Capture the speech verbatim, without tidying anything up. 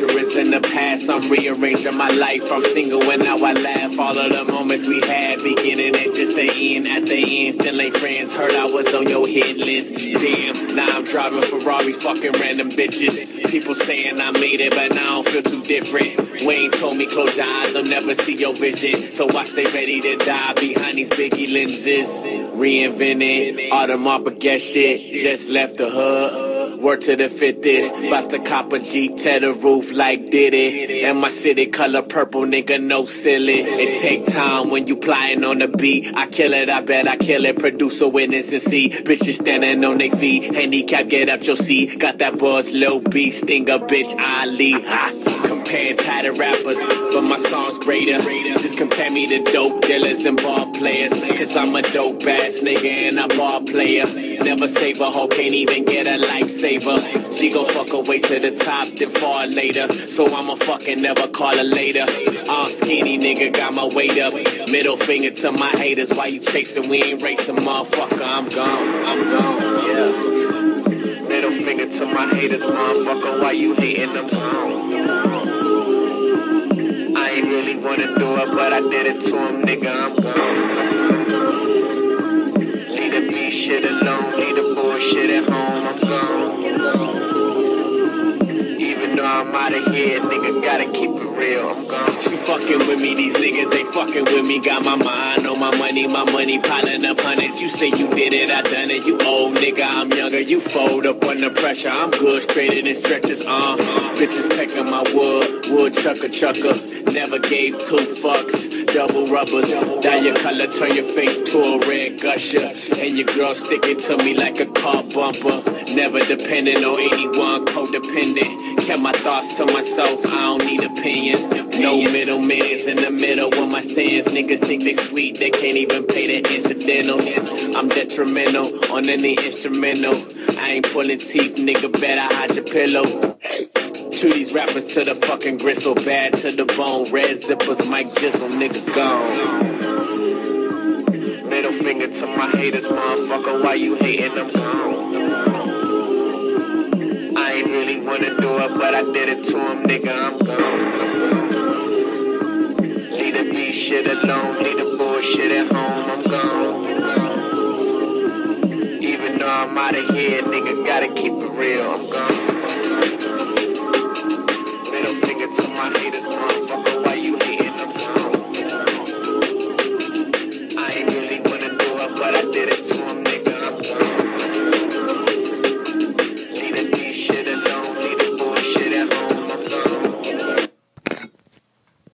dangerous in the past. I'm rearranging my life. I'm single and now I laugh. All of the moments we had, beginning and just the end. At the end, still ain't friends. Heard I was on your hit list. Damn, now I'm driving Ferraris, fucking random bitches. People saying I made it, but now I don't feel too different. Wayne told me close your eyes, they'll never see your vision. So I stay ready to die behind these biggie lenses. Reinvented, all the Marbaguette shit. Just left the hood. Word to the fifties, bout to cop a Jeep, tear the roof like Diddy. And my city color purple, nigga, no silly. It take time when you plotting on the beat. I kill it, I bet I kill it. Producer, witness, and see bitches standing on their feet. Handicap, get up your seat. Got that buzz, Lil B, stinger, bitch, Ali. Ha. Comparing tighter rappers, but my song's greater. Just compare me to dope dealers and ball players. Cause I'm a dope ass nigga and a ball player. Never save a hoe, can't even get a lifesaver. She gon' fuck her way to the top, then fall later. So I'ma fucking never call her later. All skinny nigga got my weight up. Middle finger to my haters. Why you chasing? We ain't racing, motherfucker. I'm gone, I'm gone, yeah. Middle finger to my haters, motherfucker. Why you hating? I'm gone. I ain't really wanna do it, but I did it to him, nigga. I'm gone. Leave the B shit alone, leave the bullshit at home. I'm gone. Even though I'm out of here, nigga, gotta keep it real. I'm gone. She fucking with me, these niggas ain't fucking with me. Got my mind on my money, my money piling up hundreds. You say you did it, I done it. You old nigga, I'm younger. You fold up under pressure. I'm good, straighter than stretchers. Uh, bitches pecking my wood, wood chucker chucker. Never gave two fucks. Double rubbers, dye your color, turn your face to a red gusher. And your girl stick it to me like a car bumper. Never dependent on anyone, codependent. Kept my thoughts to myself, I don't need opinions. No middlemans in the middle of my sins. Niggas think they sweet, they can't even pay the incidentals. I'm detrimental on any instrumental. I ain't pulling teeth, nigga, better hide your pillow. Shoot these rappers to the fucking gristle, bad to the bone. Red zippers, Mike Jizzle, nigga gone. Middle finger to my haters, motherfucker. Why you hating? I'm gone. I ain't really wanna do it, but I did it to him, nigga. I'm gone. Leave the B shit alone, leave the bullshit at home. I'm gone. Even though I'm out of here, nigga, gotta keep it real. I'm gone. Middle finger to my haters, motherfucker.